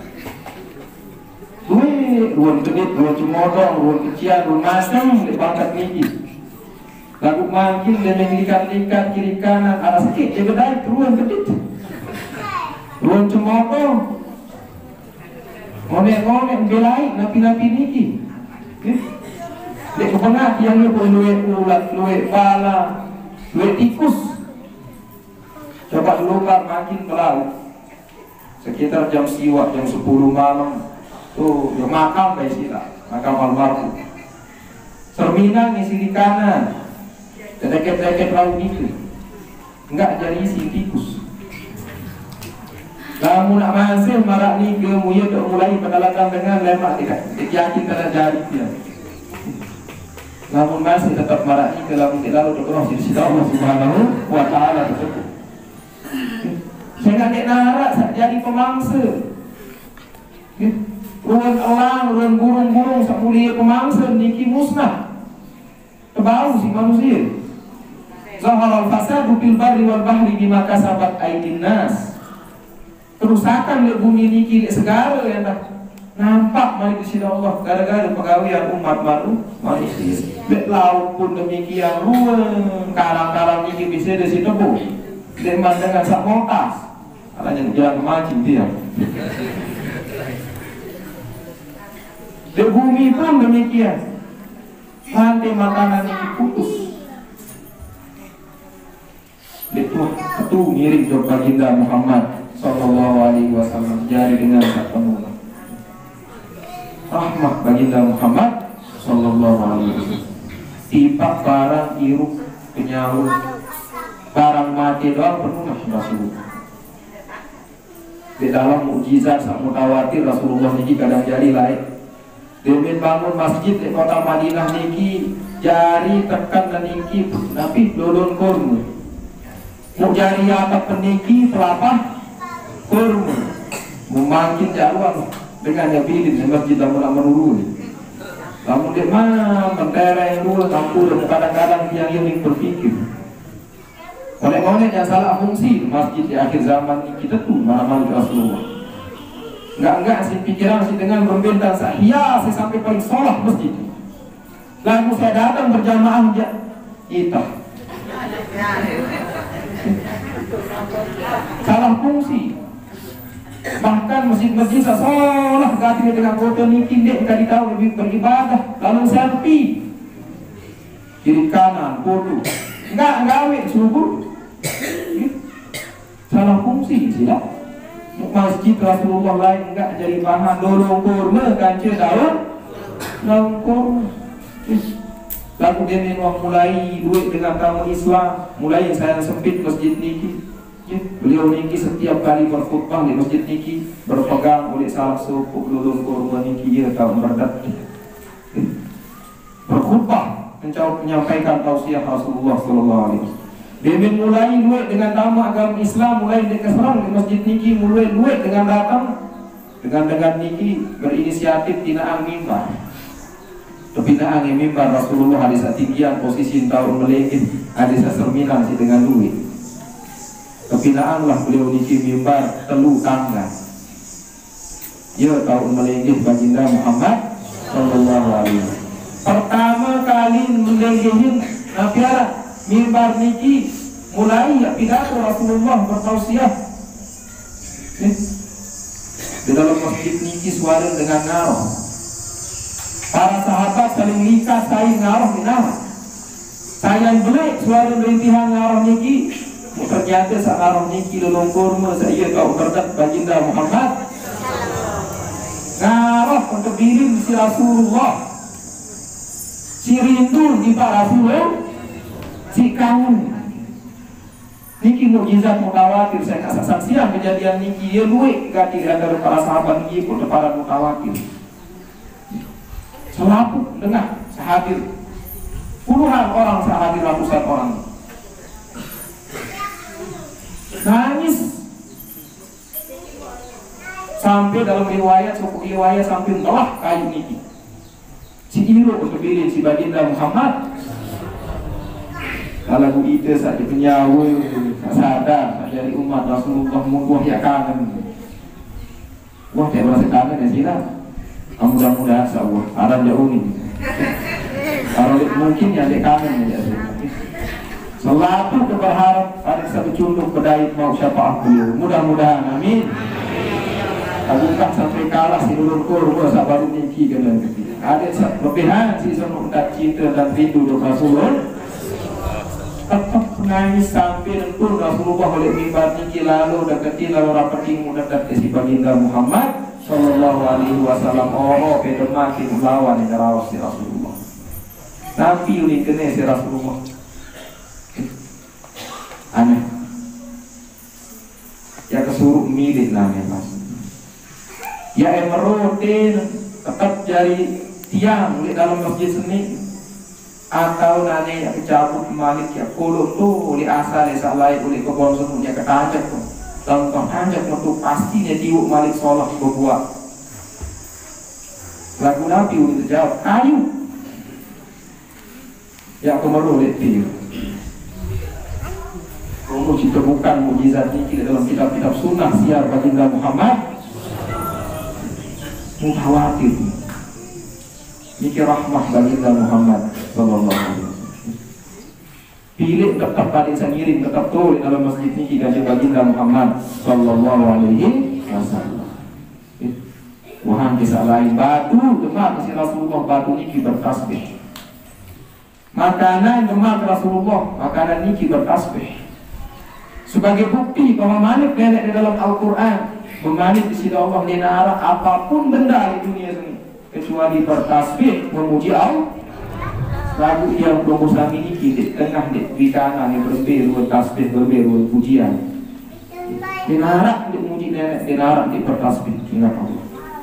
Wih, ruang kedip, ruang cemodong, ruang kecian, ruang masam, dibangkat niki. Lalu makin dia mengikat-ikat kiri kanan, arah sikit, dia berdaya ke ruang kedip. Ruang cemodong, ngonek-ngonek, belai, napi-napi niki. Dia kepengat yang dia pun luwe ulat, luwe pala, luwe tikus. Coba lupa makin ke laut. Sekitar jam siwak, jam sepuluh malam. Tuh, yang makam kayak sila, makam almarhum. Cerminan isi di kanan, deket-deket laut itu, enggak jadi isi tikus. Namun nak masih marak ni ke muya dah mulai penalakan dengan lemak tidak, yakin tak jadi dia. Namun masih tetap marak ni ke laut tidak lalu terus di sisi Allah Subhanahu Wa Taala tersebut. Saya nak narak jadi pemangsa. Ruang elang, ruang burung-burung sak mulia pemangsa niki musnah. Kebau si manusia. Zahara al-fasadu fil barri wal bahri bima kasabat aydin nas. Kerusakan di bumi niki segala yang tak nampak mari di Allah gara-gara pegawaian umat baru manusia. Di laut pun demikian, ruang karang-karang niki bisa di situ bu. Dengan dengan sak montas. Alanya jalan mancing dia. Di bumi pun demikian. Rantai makanan ini putus. Itu itu mirip jok baginda Muhammad Sallallahu Alaihi Wasallam jari dengan sak penuh. Rahmat baginda Muhammad Sallallahu Alaihi Wasallam. Tipak barang iruk penyaur barang mati doang penuh Rasulullah. Di dalam mukjizat sak mutawatir Rasulullah ini kadang jadi lain. Demin bangun masjid di kota Madinah niki jari tekan dan niki tapi dodon kurma. Mau jari atap peniki pelapah kurma. Memakin jaruan dengan nyabilin di masjid lamun menurun. Lamun di mana mentereng dulu tampu dan kadang-kadang yang yang berpikir. Oleh-oleh yang salah fungsi masjid di akhir zaman ini kita tuh mana-mana Rasulullah. Enggak-enggak si pikiran si dengan berbentang saya saya sampai paling sholat masjid. Lalu saya datang berjamaah aja kita salah fungsi. Bahkan masjid-masjid saya sholat ganti dengan foto niki dek enggak ditahu lebih beribadah lalu selfie kiri kanan foto enggak gawe subur salah fungsi sila. Masjid Rasulullah lain enggak jadi bahan dorong kurma kancil daun daun kurma. Lalu dia memang mulai duit dengan tamu Islam, mulai saya sempit masjid niki. Beliau niki setiap kali berkhutbah di masjid niki berpegang oleh salah suku lulun kurma niki dia tahu berdat. Berkhutbah mencoba menyampaikan tausiah Rasulullah Sallallahu Alaihi Wasallam. Dia mulai luet dengan nama agama Islam, mulai dengan serang di masjid niki, mulai luet dengan datang dengan dengan niki berinisiatif tinaan mimbar. Kepinaan yang mimbar Rasulullah hadis tinggian posisi tahun melengit hadis serminan si dengan duit. Kepinaanlah beliau niki mimbar telu tangga. Ya tahun melengit baginda Muhammad sallallahu alaihi wasallam. Pertama kali melenggihin nabiara mimbar niki mulai ya pidato Rasulullah bertausiah. Di dalam masjid niki suara dengan ngaroh. Para sahabat saling likas saing ngaroh minah. Sayang belik suara rintihan ngaroh niki. Ternyata saat ngaroh niki lelong kurma saya kau berdat baginda Muhammad. Ngaroh untuk diri si Rasulullah. Si rindu di para Rasulullah. Si kangen. Niki mukjizat mutawatir. Saya kasih saksian kejadian niki ya luwe gati antara para sahabat niki pun para mutawatir. Selaku dengar sehadir puluhan orang, sehadir ratusan orang. Nangis sampai dalam riwayat suku riwayat sampai telah kayu niki. Si iro untuk pilih si baginda Muhammad. Kalau itu saja penyawa sadar dari umat Rasulullah mudah ya kangen. Wah dia merasa kangen ya sila. Mudah-mudahan sawah aran jauh nih. Kalau mungkin ya dia kangen ya. Selalu berharap ada satu contoh kedai mau syafaat beliau. Mudah-mudahan amin. Bukan sampai kalah si ulur kurba sabar niki dengan ada lebihan si sono tak cinta dan rindu dengan Rasulullah. Tetap menangis sampai nentur Rasulullah oleh mimbar niki lalu dekati lalu rapeting mudah dekat si baginda Muhammad sallallahu alaihi wasallam. Oh beda makin lawan yang rawas si Rasulullah. Nabi ini kena si Rasulullah. Aneh. Ya kesuruh milik namanya mas. Ya emerotin tetap jadi tiang di dalam masjid seni atau nane yang kecabut malik ya kolom tuh oleh asal ya salai oleh kebon semuanya ketajak tuh contoh tajak tuh pastinya tiwuk malik sholat berbuat lagu nabi udah jawab kayu ya kemeru oleh tiwuk. Kalau jika bukan mujizat ini dalam kitab-kitab sunnah siar baginda Muhammad mutawatir. Niki rahmah baginda Muhammad sallallahu alaihi wasallam. Pilih tetap pada sangiring tetap tuh dalam masjid niki kanjeng baginda Muhammad sallallahu alaihi wasallam. Tuhan bisa lain batu demak si Rasulullah batu niki bertasbih. Makanan demak Rasulullah makanan niki bertasbih. Sebagai bukti bahwa manik nenek di dalam Al-Quran memanik di sisi Allah lina arah apapun benda di dunia ini kecuali bertasbih memuji Allah. Lagu yang belum sami ini di tengah di kanan yang berberu tasbih berberu pujian. Lina arah dimuji nenek lina arah di bertasbih ingat Allah.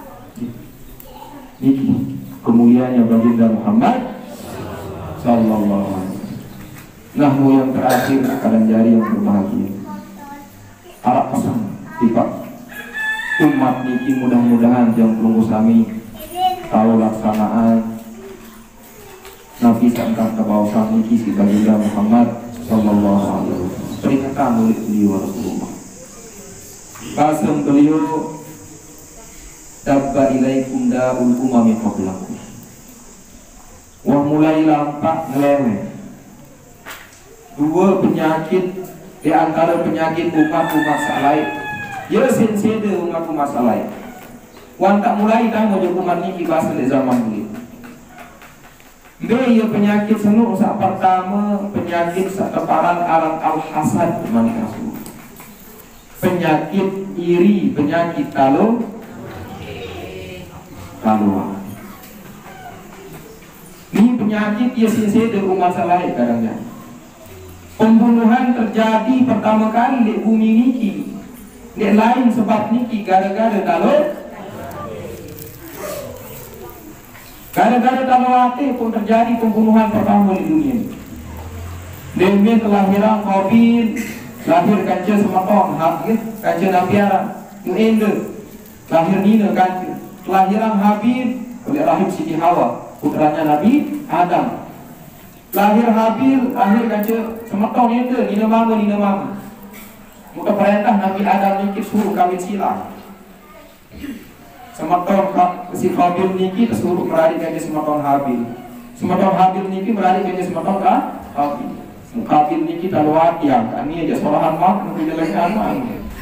Ini kemuliaannya baginda Muhammad sallallahu alaihi wasallam. Nahmu yang terakhir kadang jari yang berbahagia. Harap pesan tiba umat niki mudah-mudahan yang perlu sami tahu laksanaan Nabi sangkan kebawasan niki si baginda Muhammad sallallahu alaihi wasallam. Peringatan oleh beliau Rasulullah. Kasem beliau dabba ilaikum da'ul umami qablakum. Wah mulai lampak ngeleweh. Dua penyakit di antara penyakit umat-umat salai. Ya sensede umat-umat salai. Wan tak mulai kan ngajak umat ni bahasa di zaman dulu. Be ya penyakit senu sak pertama penyakit sak keparan alam al-hasad man rasul. Penyakit iri, penyakit talu taluan. Ini penyakit ya sensede umat salai kadang-kadang. Pembunuhan terjadi pertama kali di bumi niki. Di lain sebab niki gara-gara kalau gara-gara kalau hati pun terjadi pembunuhan pertama di dunia. Demi kelahiran Qabil, lahir kanca sematong, hakir kanca Nabiara, Ende, lahir Nina kanca, kelahiran Habil oleh rahim Siti Hawa, putranya Nabi Adam. Lahir Habil, lahir kanca sematong Ende, Nina mama, Nina mama. Muka perintah Nabi Adam niki suruh kawin silang. Sematong si Qabil niki suruh merarik kanca sematong Habil. Sematong Habil niki merarik kanca sematong Qabil. Qabil niki talwat yang kami aja solahan mak nanti jalan aman.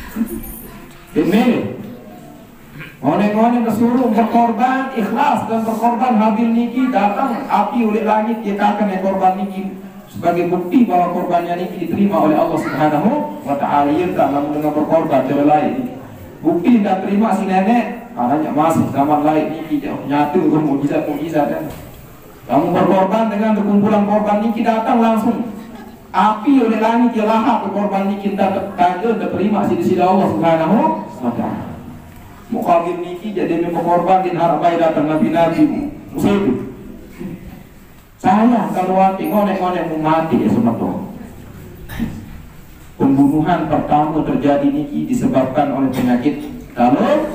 Ini, orang-orang kesuruh berkorban ikhlas dan berkorban. Habil niki datang api oleh langit, dia akan yang korban niki sebagai bukti bahwa korbannya niki diterima oleh Allah Subhanahu wa Ta'ala. Ia tak lalu dengan berkorban cara lain. Bukti dan terima si nenek, anaknya masih zaman lain niki nyata mukjizat-mukjizat kan. Kamu berkorban dengan berkumpulan korban niki datang langsung. Api oleh langit dia lahap ke korban ni kita kata terima di sisi Allah Subhanahu wa Ta'ala. Muqabil niki jadi berkorban din harap baik datang nabi-nabi musib. Saya kalau hati ngonek-ngonek mau mati ya semua tu. Pembunuhan pertama terjadi niki disebabkan oleh penyakit. Kalau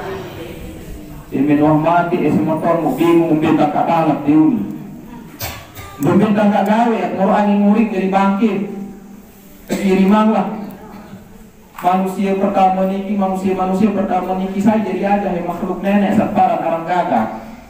Imin mati ya semua tu mau bingung minta katalak diuni. Berbintang tak gawe, orang yang murid jadi bangkit. Kiriman lah. Manusia pertama niki, manusia-manusia pertama niki saya jadi ada yang makhluk nenek separat orang gagak.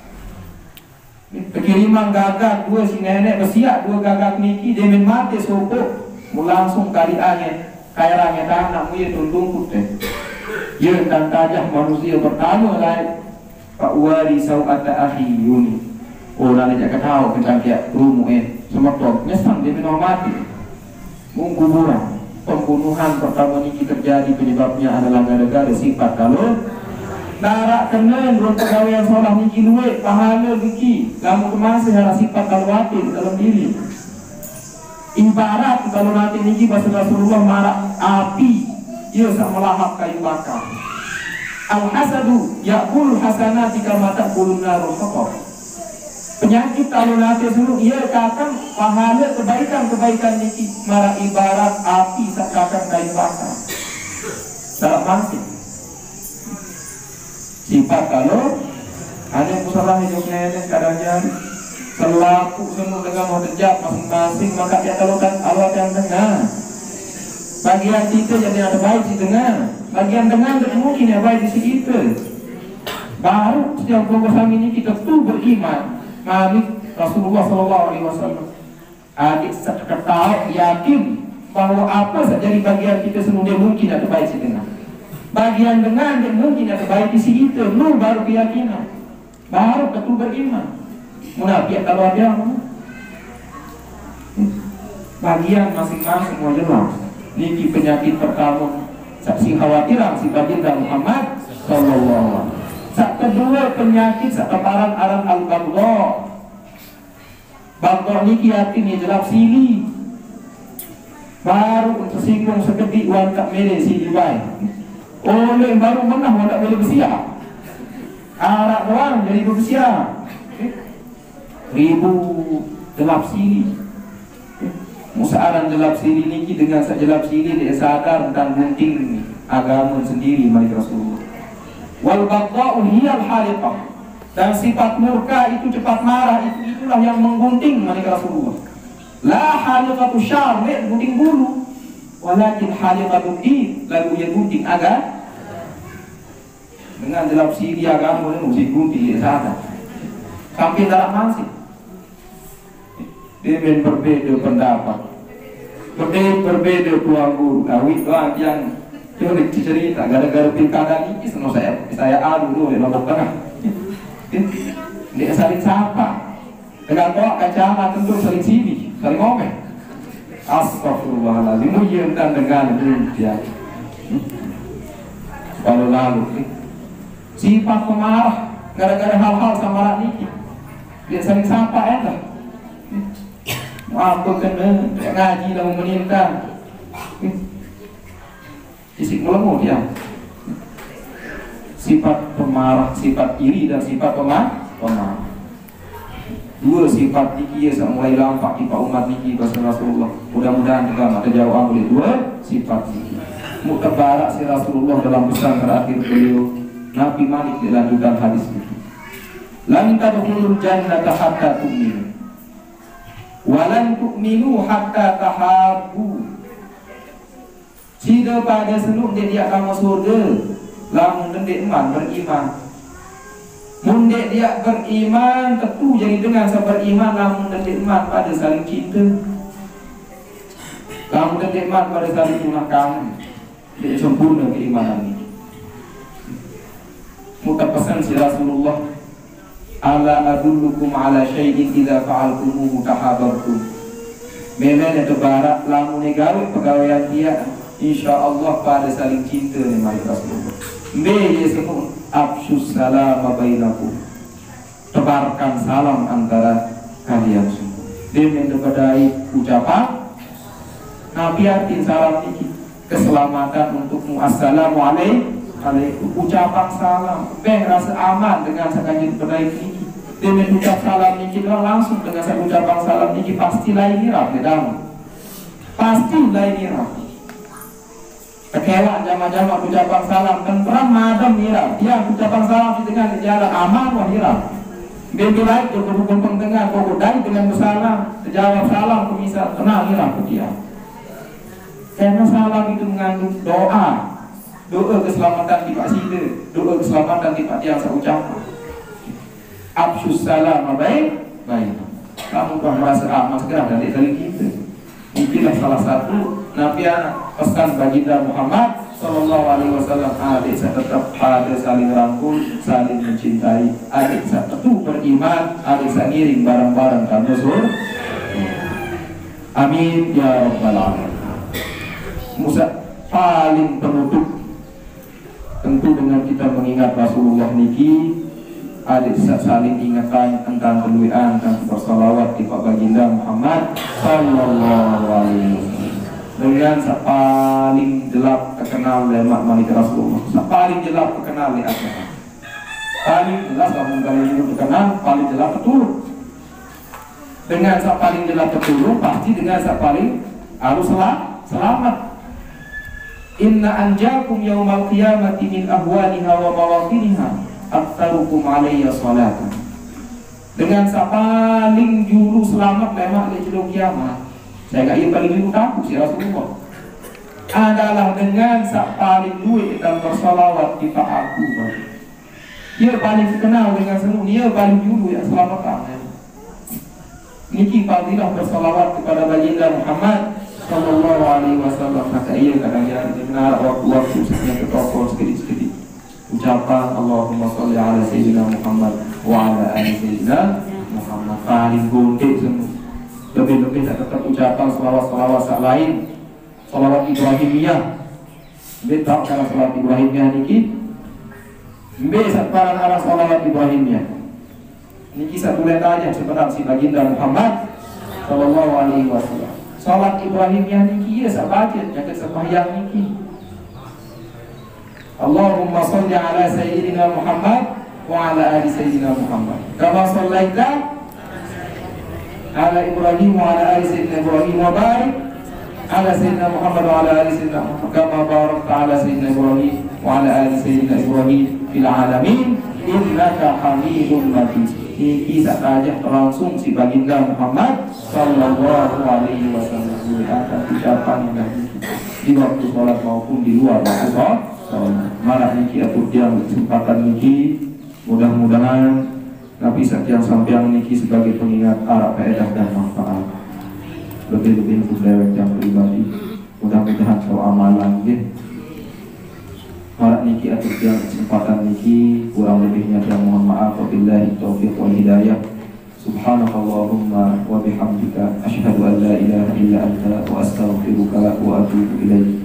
Kiriman gagak dua si nenek bersiap dua gagak niki dia min mati sopok. Langsung kali ane kairangnya tanah muya tundung putih. Ya dan tajah manusia pertama lah. Pak Wali Sawata Akhi Yuni. Orang yang tahu tentang dia rumu eh semetok nyesang dia minum mati mengkuburan. Pembunuhan pertama ini terjadi penyebabnya adalah gara-gara sifat. Kalau narak kenen belum pegawai sholah niki luwe pahala biki kamu kemasi harus sifat kalwatin dalam diri. Ibarat kalau nanti niki bahasa Rasulullah marah api ia sak melahap kayu bakar. Al hasadu ya'kul hasanati kama ta'kulun narul haqab. Penyakit kalau nanti suruh ia akan pahala kebaikan-kebaikan niki marah ibarat api sakakan kayu bakar. Salah masih sifat kalau ada musalah hidupnya ini kadang jadi selaku semua dengan mau terjak masing-masing maka dia tahukan Allah yang dengar. Bagian kita jadi ada baik di tengah, bagian tengah tidak mungkin ya baik di situ. Baru setiap program ini kita tuh beriman. Malik Rasulullah Sallallahu Alaihi Wasallam adik tahu yakin bahwa apa saja di bagian kita semua dia mungkin ada baik di tengah. Bagian dengan dia mungkin ada baik di sini itu, lu baru keyakinan, baru ketu beriman. Munafik kalau ada bagian masing-masing mau jelas. Niki penyakit pertama saksi khawatiran si baginda Muhammad Sallallahu Alaihi Wasallam. Sak kedua penyakit sak keparan aran al-baghdha. Baghdha niki artinya jelap sili. Baru tersinggung seketik wan tak mele sili bae. Oleh baru menah wan tak boleh bersiap. Arak doang jadi bersiap. Ribu jelap sili. Musaaran jelap sili niki dengan sak jelap sili dia sadar tentang gunting agama sendiri mari Rasulullah. Wal baghdha'u hiyal haliqah. Dan sifat murka itu cepat marah itu itulah yang menggunting mereka Rasulullah. La haliqatu syar, gunting bulu. Walakin haliqatu din, lalu ia gunting agak dengan dalam siri agama itu mesti gunting dia sadar. Sampai dalam masih. Dia berbeda pendapat. Berbeda berbeda tuan guru. Awit lah yang dia boleh cerita gara-gara pilkada ini semua saya saya adu dulu di Lombok Tengah. Dia saling sapa dengan bawa kacamata tentu saling sini saling ngomel. Astagfirullahaladzim mujim dan dengan dia. Kalau lalu sifat pemarah gara-gara hal-hal sama ini dia saling sapa ya. Apa kena ngaji lalu menintang. Isik melemut ya. Sifat pemarah, sifat iri dan sifat pemarah. pemarah. Dua sifat niki ya mulai lampak kita umat niki bahasa Rasulullah. Mudah-mudahan juga mata jawab oleh dua sifat niki. Mutabarak si Rasulullah dalam pesan terakhir beliau Nabi Malik dilanjutkan hadis itu. Lan tadkhulul jannata hatta tu'minu. Walan tu'minu hatta tahabbu. Tidak pada seluk dia dia akan masuk surga. Lamun dendek iman beriman. Mundek dia beriman tentu jadi dengan sabar iman. Lamun dendek iman pada saling cinta. Lamun dendek iman pada saling tunah kamu. Dia sempurna keimanan ini. Muka pesan si Rasulullah, ala adullukum ala syai'in idza fa'altumuhu tahabbtum. Memang itu barak lamun negawe pegawaian dia insyaallah pada saling cinta ni mari Rasulullah. Me dia sebut afsyus salam bainakum. Tebarkan salam antara kalian semua. Dia mendekadai ucapan Nabi arti salam ini keselamatan untukmu. Assalamualaikum. Ucapan salam, beh rasa aman dengan sekali berbaik ini. Dia mengucap salam ini langsung dengan saya ucapan salam ini pasti lain irap di dalam, pasti lain irap. Kekewan jama-jama ucapan salam dan perang madam irap. Dia ucapan salam di tengah jalan aman wah irap. Bebe lain juga berkumpul tengah kau dai dengan bersalam, jawab salam kemisal tenang irap dia. Karena salam itu mengandung doa. Doa keselamatan di Pak Sida, doa keselamatan di Pak Tiang saya ucapkan. Absyus salam baik, baik. Kamu kau merasa aman segera dari dari kita. Inilah salah satu Nabi anak pesan baginda Muhammad Sallallahu Alaihi Wasallam. Adik saya tetap ada saling rangkul, saling mencintai. Adik saya tetap beriman, adik saya ngiring barang-barang kamu sur. Amin ya Rabbal Alamin. Musa paling penutup. Tentu dengan kita mengingat Rasulullah niki, adik saling ingatkan tentang keduaan dan bersalawat di Pak Baginda Muhammad Sallallahu Alaihi Wasallam. Dengan paling jelap terkenal oleh Mak Malik Rasulullah, paling jelap terkenal oleh agama. Paling jelas namun kalian itu terkenal, paling jelap betul. Dengan paling jelap betul, pasti dengan paling harus selamat. Inna anjakum yaumal qiyamati min ahwaliha wa mawaqiniha aktsarukum alayya salatan. Dengan paling juru selamat lemak di juru kiamat. Saya enggak yang paling juru takut si Rasulullah. Adalah dengan paling duit dan bersalawat kita aku. Dia paling terkenal dengan seluruh dia paling juru yang selamat. Niki fadilah bersalawat kepada baginda Muhammad Sallallahu Alaihi Wasallam. Kata ia kadang-kadang dengar waktu-waktu sekian ketokol sedikit-sedikit ucapan Allahumma sholli ala sayyidina Muhammad wa ala ali sayyidina Muhammad. Paling gondek semua. Lebih-lebih tak tetap ucapan selawat-selawat sak lain. Selawat Ibrahimiyah. Dia tak karena selawat Ibrahimiyah niki. Mbak sekarang arah selawat Ibrahimiyah. Niki satu bulan aja sebenarnya si baginda Muhammad Sallallahu Alaihi Wasallam. Salat Ibrahimiyah niki ya sabajet jaga sembahyang niki. Allahumma sholli ala sayyidina Muhammad wa ala ali sayyidina Muhammad. Kama shallaita ala Ibrahim wa ala ali sayyidina Ibrahim wa barik ala sayyidina Muhammad wa ala ali sayyidina Muhammad. Kama barakta ala sayyidina Ibrahim wa ala ali sayyidina Ibrahim fil alamin innaka Hamidum Majid. Ini saja langsung si baginda Muhammad Sallallahu Alaihi Wasallam akan ucapan yang di waktu sholat maupun di luar waktu sholat. Malah niki atau yang kesempatan niki mudah-mudahan Nabi Sakyang Sampiang niki sebagai pengingat arah faedah dan manfaat. Lebih-lebih untuk lewat yang pribadi. Mudah-mudahan soal amalan gitu. Malah niki atau yang kesempatan niki kurang lebihnya yang mohon maaf. Wabillahi taufiq wal hidayah. Subhanakallahumma wa bihamdika asyhadu an la ilaha illa anta wa astaghfiruka wa atubu ilaik.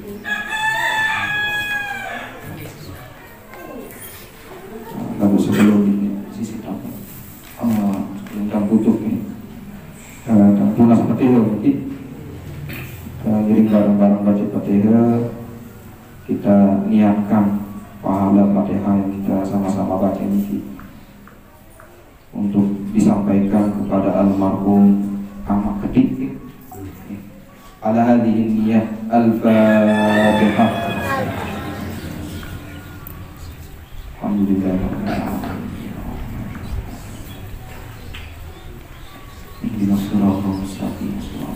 Lalu sebelum ini sisi apa? Ah, yang tutup ini. Dan punas Fatihah nanti. Ngiring barang-barang baca Fatihah. Kita niatkan pahala Fatihah yang kita sama-sama baca ini untuk disampaikan kepada almarhum Ahmad Kedik. Ala hadhihi niyyah al-Fatihah. Alhamdulillah. Ihdinas siratal mustaqim.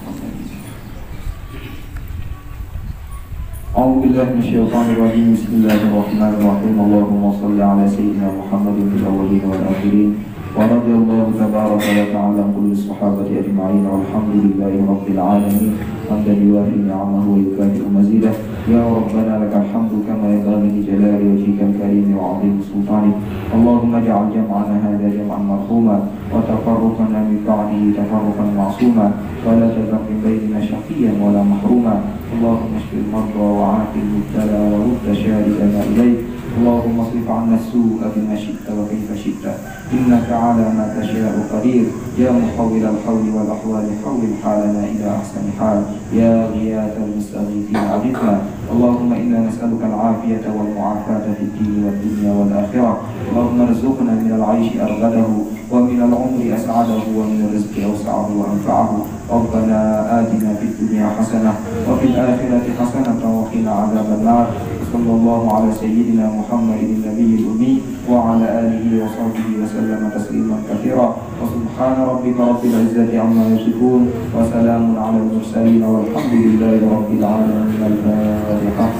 A'udzu billahi minasyaitonir rajim. Bismillahirrahmanirrahim. Allahumma shalli ala sayyidina Muhammadin fil awwalin wal akhirin. Wa radiyallahu tabaraka wa ta'ala an kulli sahabati ajma'in. Walhamdulillahi rabbil alamin. Hamdan yuwafi ni'amahu wa yukafi'u mazidah. Ya Rabbana lakal hamdu kama yanbaghi li jalali wajhikal karim wa 'azimi sultanik. Allahumma ij'al jam'ana hadha jam'an marhuma wa tafarruqana min ba'dihi tafarruqan ma'suma wa la taj'al min bainina shaqiyyan wa la mahruma. Allahumma ishfil marda wa 'afil mubtala wa rudd sharidana ilayk. Allahumma asrif 'anna as-su'a bima syi'ta wa kayfa syi'ta. Innaka 'ala ma tasha'u qadir. Ya muhawwil al-hawli wal ahwali hawwil halana ila ahsani hal. Ya ghiyathal mustaghithin 'abidna. Allahumma inna nas'aluka al-'afiyata wal mu'afata fid din wad dunya wal akhirah. Allahumma arzuqna min al-'aishi arghadahu wa min al-'umri as'adahu wa min ar-rizqi awsa'ahu wa anfa'ahu. Rabbana atina fid dunya hasanah wa fil akhirati hasanah wa qina 'adzaban nar. Sallallahu ala sayyidina Muhammadin nabiyil ummi wa ala alihi wa sahbihi wa sallama tasliman katsira. Wa subhana rabbika rabbil izzati amma yasifun wa salamun ala al-mursalin walhamdulillahi rabbil alamin. Al-Fatihah.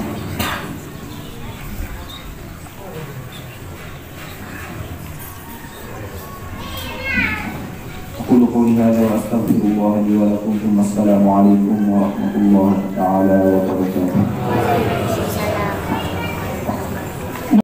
Aqulu qawli hadha wa astaghfirullah li wa lakum. Assalamu alaikum warahmatullahi ta'ala wabarakatuh.